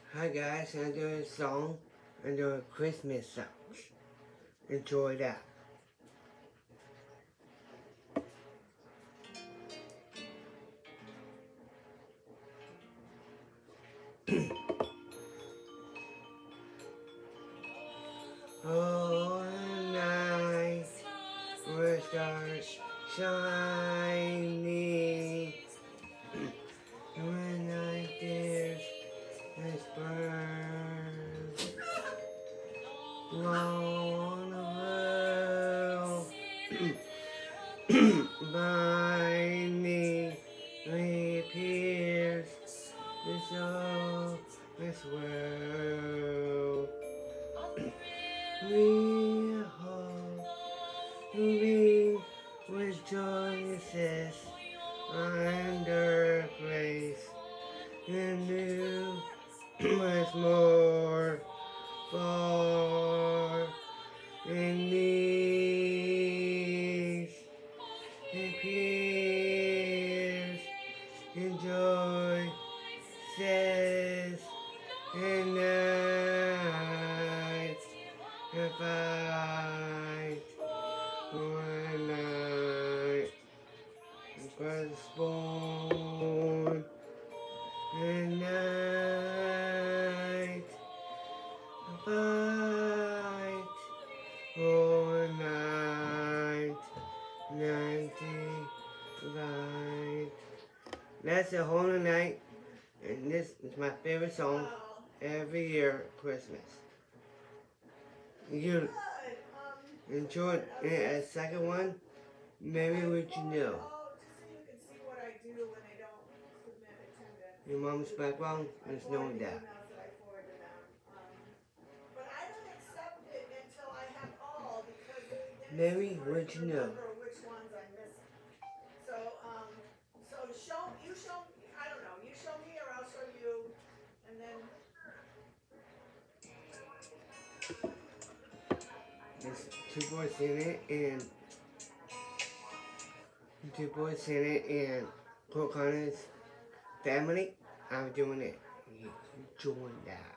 Hi guys, I'm doing a song. I'm doing Christmas songs. Enjoy that. Oh, night, where stars shining. When night there's this bird. On the world. By me reappears this all this world. We hope moving with joyousness under grace and new much more for in these appears in joy says and night and fight one night was born and night fight all night 95. That's the whole night, and this is my favorite song every year at Christmas. You enjoy a second one, maybe what you know. Your mom's background is knowing that. Maybe what you know. I don't know. You show me, or I'll show you, and then. There's two boys in it, and Paul Connor's family. I'm doing it. You join that.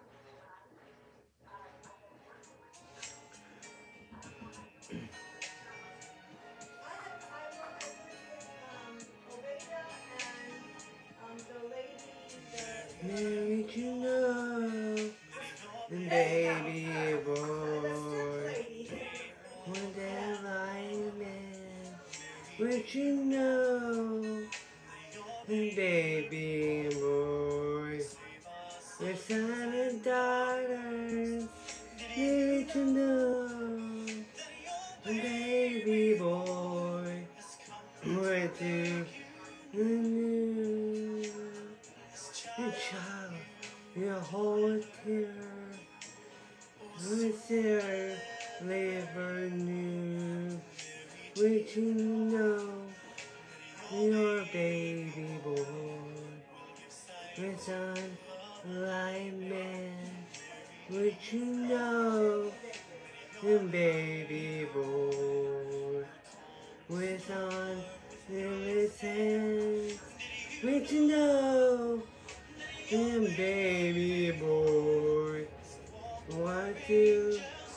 Mary, you know, and baby boy, one day I man, would you know, and baby boy, the son and daughters, Mary, you know, and baby boy, went to the new. And child, your whole tear, with their labor new, which you know, your baby boy, with unlike man, which you know, and baby boy, with unlimited hands, which you know, and baby boy, want to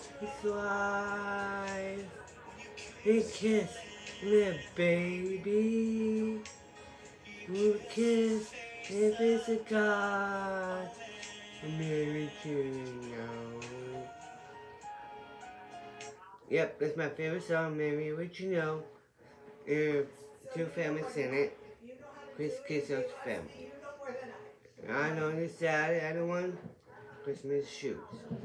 fly and kiss the baby who kiss if it's a God, maybe you know. Yep, that's my favorite song, maybe what you know. Two families in it. Chris Kisso's family. I know this sad, the other one, Christmas shoes.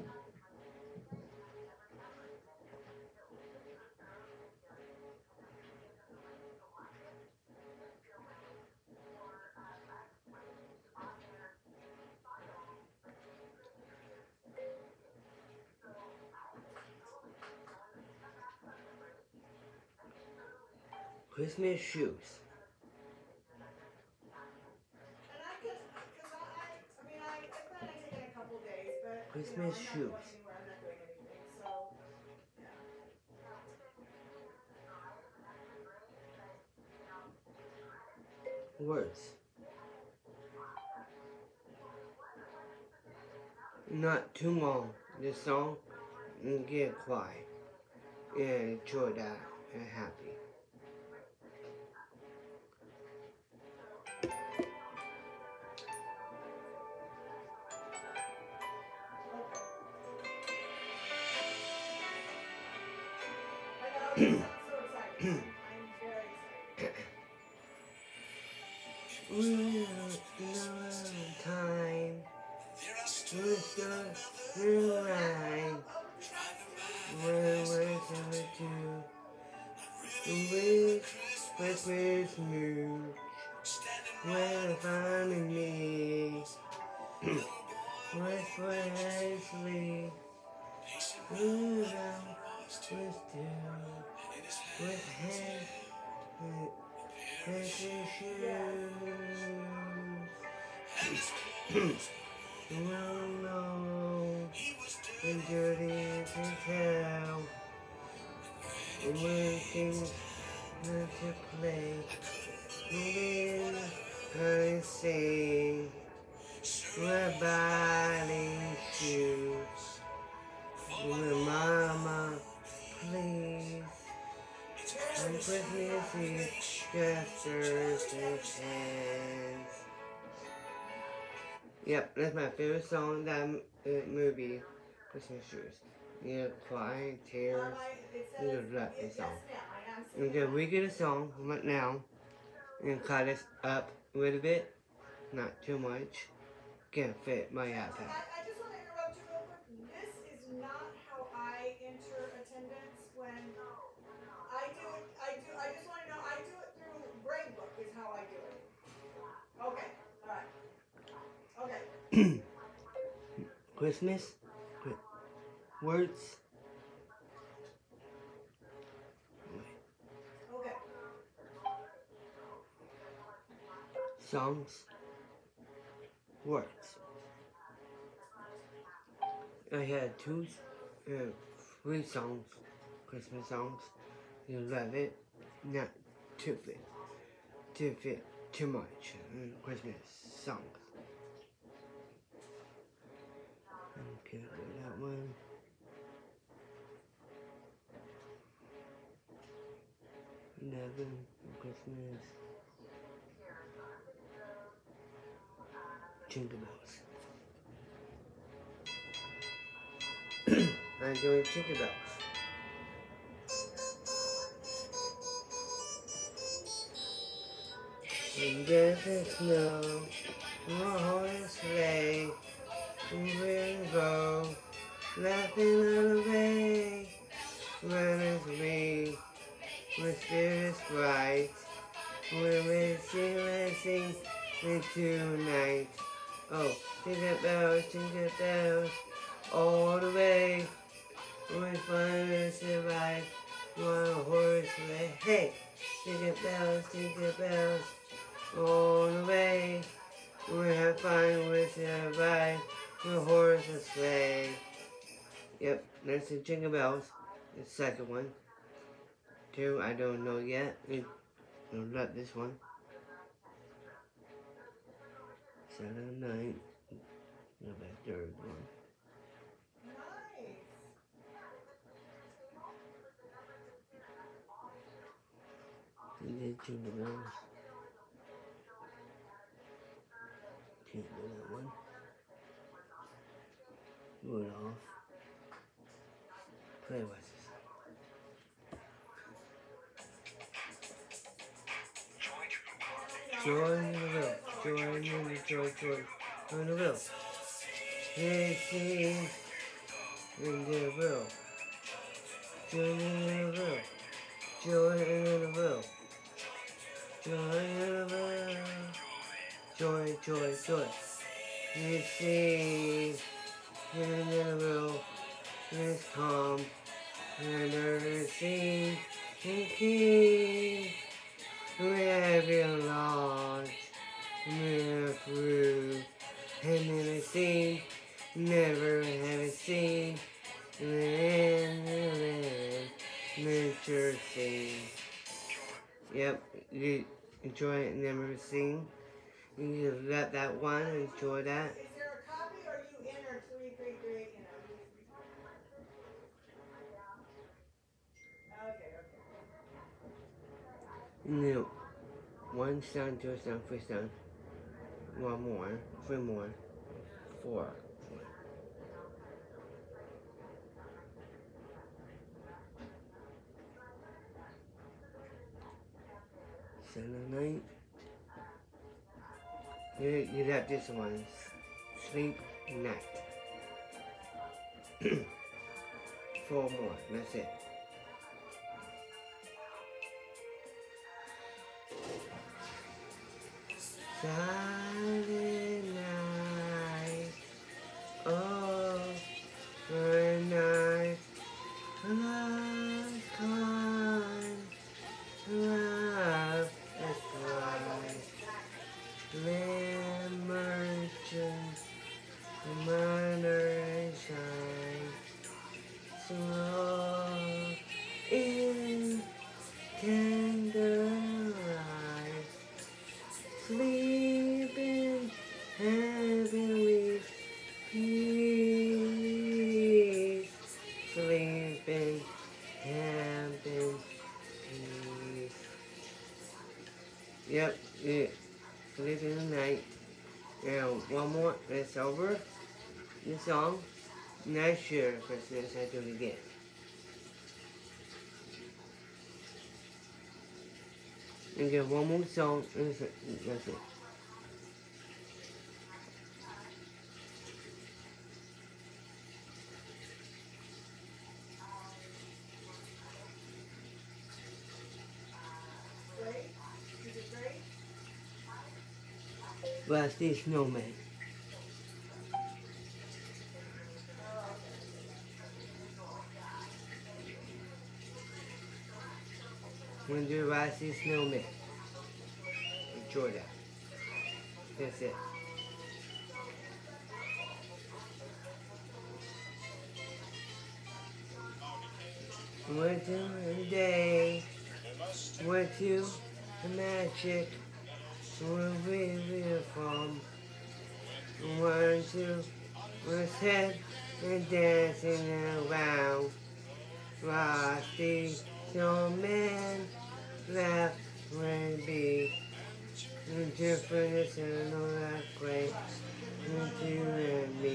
Christmas shoes. Christmas shoes. Words. not too long, this song, and get quiet. And enjoy that and happy. Time, we're still in line. When we're to with Christmas mood, when finding me, with Wesley, with head, with shoes. No, no, and dirty to tell, when things not to play, when I sing, my body shoes, when mama, please, and Christmas Eve, just Thursday's hands. Yep, that's my favorite song, that movie, Christmas Shoes. You know, crying, tears, you just love this song. Okay, we get a song right now, and cut this up a little bit, not too much. Can't fit my iPad. I just want to interrupt you real quick. This is not how I enter attendance when I just want to know, I do it through Brainbook is how I do it. Okay, alright. Okay. Christmas words. Okay. Songs. Words. I had three songs, Christmas songs. You love it, not too fit too much. Christmas songs. Okay, that one. Eleven Christmas. Jingle bells. I'm doing jingle bells. And there's the snow, on a sleigh, we'll go, laughing all the way, runners we, with spirits bright, we're sing into night. Oh, jingle bells, all the way, we're fun to survive, one horse sleigh. Hey, jingle bells, all the way, we have fun, we survive, the horse and sleigh. Yep, that's the Jingle Bells, the second one. Two, I don't know yet. I'll let this one. 7, 9. No, the third one. Nice. And then Jingle Bells. Can't do that one. Rudolph. Play with this. Joy in the will. Joy in the joy in the will. Hey, sing in the will. Joy in the will. Joy in the will. Joy in the will. Joy. We sing in the will. Let's come and sing and king. We have your Lord, never through, and never seen, never have seen, nature sing. Yep, you enjoy it, never seen. You let that one, enjoy that. Is there a copy or you entered 3 No. 1 sound, 2 sound, 3 sound. 1 more. 3 more. 4. 7, 8. You got this one. Sleep night. 4 more. That's it. Silent night. Oh, the night. Love gone. Love is gone. Emergence. Minor shine. Slow in candlelight. Sleeping heavenly peace. Sleeping heaven peace. Yep, yeah. Sleeping tonight. Now, one more, it's over. This song. Next year, Christmas, I do it again. And get one more song, and that's it. Great? You did great? Frosty Snowman. I'm gonna do Frosty Snowman. Enjoy that. That's it. Went to a day, went to the magic, where we're from. One, two, was head and dancing around. Frosty Snowman left when be the difference in all that great into and me.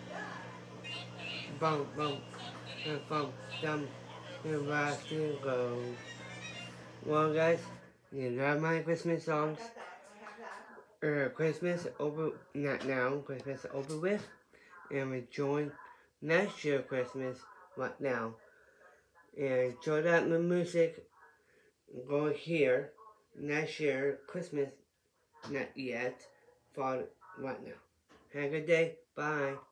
Bump, bump, and bump, dump, and Frosty go. Well, guys, you love my Christmas songs. I got that. I have that. Christmas over, not now, Christmas over with, and we join next year Christmas right now. And enjoy that music, go here, next year Christmas, not yet, for right now. Have a good day, bye.